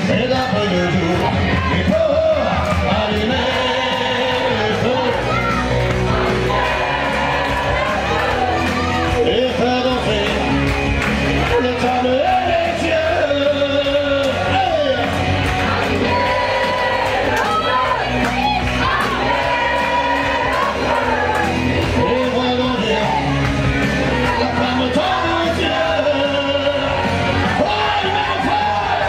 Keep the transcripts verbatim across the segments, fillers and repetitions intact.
et d'après le jour, il faut allumer le feu et faire danser les tables et les yeux. Hey! Et voir grandir la flamme dans nos yeux. Oh, allumer le feu!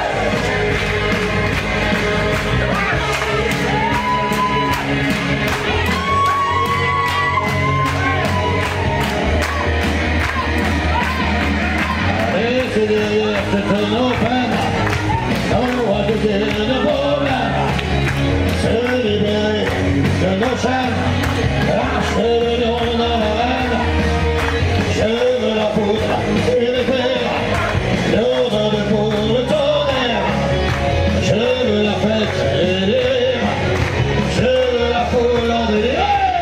Et c'est derrière toutes nos peines, nos rois de nos problèmes, se libérer de nos chaînes, lâcher le lion dans l'arène. Je veux la poudre et les fers, l'odeur de poudre tonnerre. Je veux la fête et les rires, je veux la foule en délire.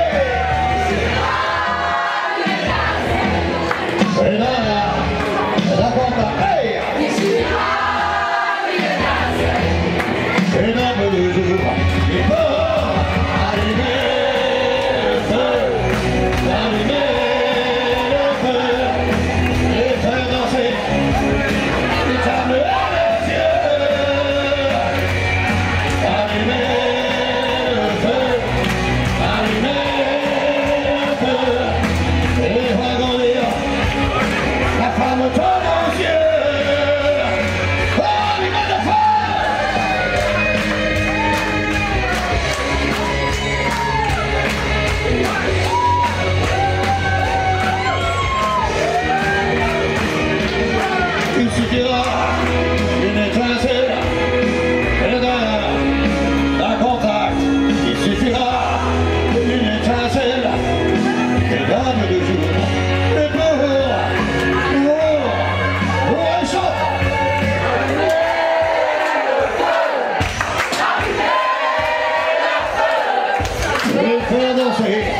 C'est dans la la campagne, c'est dans le jour, il faut allumer le feu, allumer le feu, et faire danser les tables et les yeux. Allumer le feu, allumer le feu, et voir grandir la femme dans nos yeux. Oh, allumer le feu! Il suffira une étincelle et d'un d'un contact. Il suffira une étincelle et d'un de jour. Et pour, pour, pour un chant. Et faire danser